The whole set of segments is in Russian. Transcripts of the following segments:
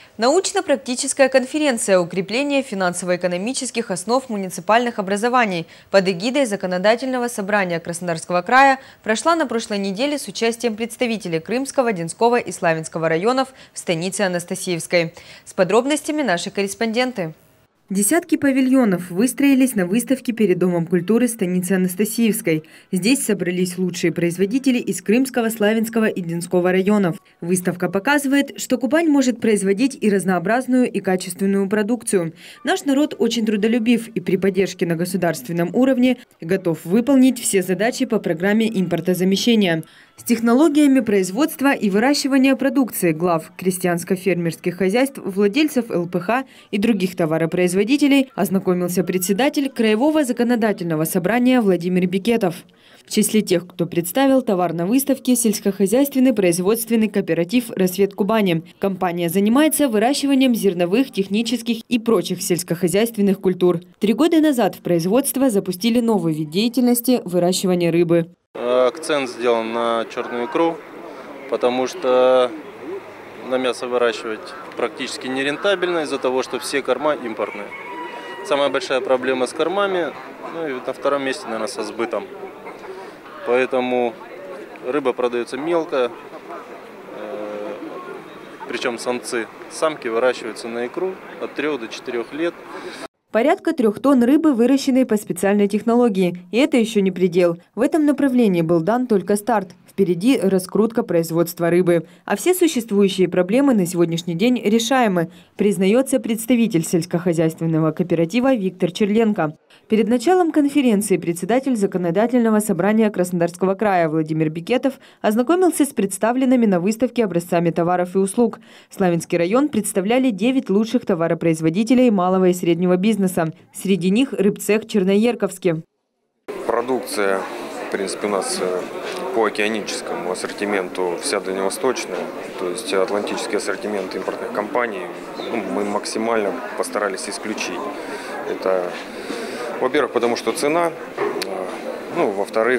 Научно-практическая конференция «Укрепление финансово-экономических основ муниципальных образований» под эгидой Законодательного собрания Краснодарского края прошла на прошлой неделе с участием представителей Крымского, Одинского и Славянского районов в станице Анастасиевской. С подробностями наши корреспонденты. Десятки павильонов выстроились на выставке перед Домом культуры станицы Анастасиевской. Здесь собрались лучшие производители из Крымского, Славянского и Одинского районов. Выставка показывает, что Кубань может производить и разнообразную, и качественную продукцию. Наш народ очень трудолюбив и при поддержке на государственном уровне готов выполнить все задачи по программе импортозамещения. С технологиями производства и выращивания продукции глав крестьянско-фермерских хозяйств, владельцев ЛПХ и других товаропроизводителей ознакомился председатель Краевого законодательного собрания Владимир Бекетов. В числе тех, кто представил товар на выставке, сельскохозяйственный производственный кооператив «Рассвет Кубани». Компания занимается выращиванием зерновых, технических и прочих сельскохозяйственных культур. 3 года назад в производство запустили новый вид деятельности – выращивание рыбы. Акцент сделан на черную икру, потому что на мясо выращивать практически нерентабельно из-за того, что все корма импортные. Самая большая проблема с кормами, ну и на втором месте, наверное, со сбытом. Поэтому рыба продается мелко, причем самцы. Самки выращиваются на икру от 3 до 4 лет. Порядка 3 тонн рыбы, выращенной по специальной технологии. И это еще не предел. В этом направлении был дан только старт. Впереди раскрутка производства рыбы. А все существующие проблемы на сегодняшний день решаемы, признается представитель сельскохозяйственного кооператива Виктор Черленко. Перед началом конференции председатель Законодательного собрания Краснодарского края Владимир Бекетов ознакомился с представленными на выставке образцами товаров и услуг. Славянский район представляли 9 лучших товаропроизводителей малого и среднего бизнеса. Среди них рыбцех Черноерковский. Продукция, в принципе, у нас по океаническому ассортименту вся дальневосточная, то есть атлантический ассортимент импортных компаний мы максимально постарались исключить. Это, во-первых, потому что цена, во-вторых,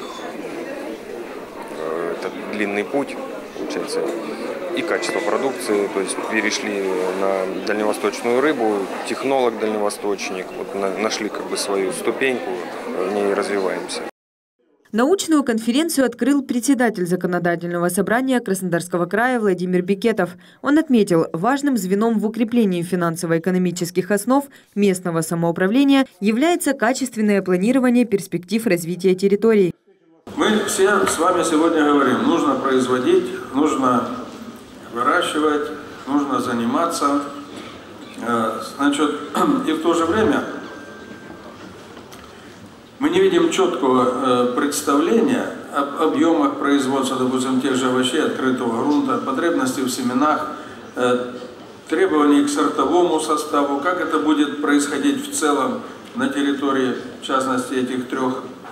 это длинный путь, получается, и качество продукции, то есть перешли на дальневосточную рыбу, технолог-дальневосточник, нашли свою ступеньку, в ней развиваемся. Научную конференцию открыл председатель Законодательного собрания Краснодарского края Владимир Бекетов. Он отметил, важным звеном в укреплении финансово-экономических основ местного самоуправления является качественное планирование перспектив развития территорий. Мы все с вами сегодня говорим, нужно производить, нужно выращивать, нужно заниматься. И в то же время мы не видим четкого представления об объемах производства, допустим, тех же овощей, открытого грунта, потребностей в семенах, требований к сортовому составу, как это будет происходить в целом на территории, в частности, этих 3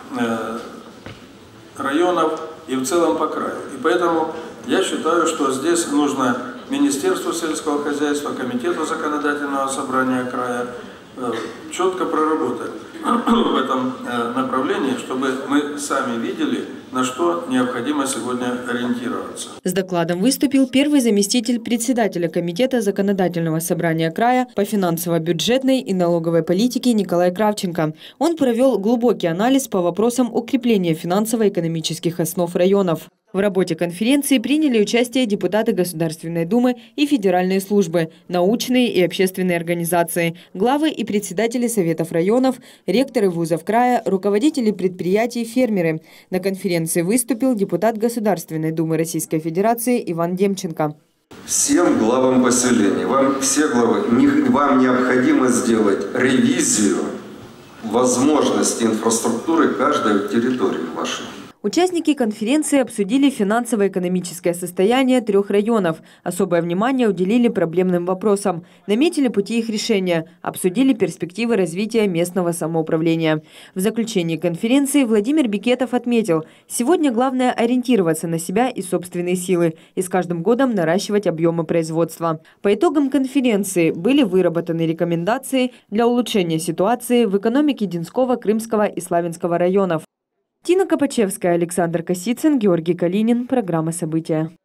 районов и в целом по краю. И поэтому я считаю, что здесь нужно Министерству сельского хозяйства, Комитету законодательного собрания края четко проработать в этом направлении, чтобы мы сами видели, на что необходимо сегодня ориентироваться. С докладом выступил первый заместитель председателя Комитета законодательного собрания края по финансово-бюджетной и налоговой политике Николай Кравченко. Он провел глубокий анализ по вопросам укрепления финансово-экономических основ районов. В работе конференции приняли участие депутаты Государственной Думы и федеральные службы, научные и общественные организации, главы и председатели советов районов, ректоры вузов края, руководители предприятий, фермеры. На конференции выступил депутат Государственной Думы Российской Федерации Иван Демченко. Всем главам поселений, вам необходимо сделать ревизию возможностей инфраструктуры каждой территории вашей. Участники конференции обсудили финансово-экономическое состояние 3 районов. Особое внимание уделили проблемным вопросам. Наметили пути их решения. Обсудили перспективы развития местного самоуправления. В заключении конференции Владимир Бекетов отметил, сегодня главное ориентироваться на себя и собственные силы и с каждым годом наращивать объемы производства. По итогам конференции были выработаны рекомендации для улучшения ситуации в экономике Одинского, Крымского и Славянского районов. Тина Копачевская, Александр Косицын, Георгий Калинин. Программа «События».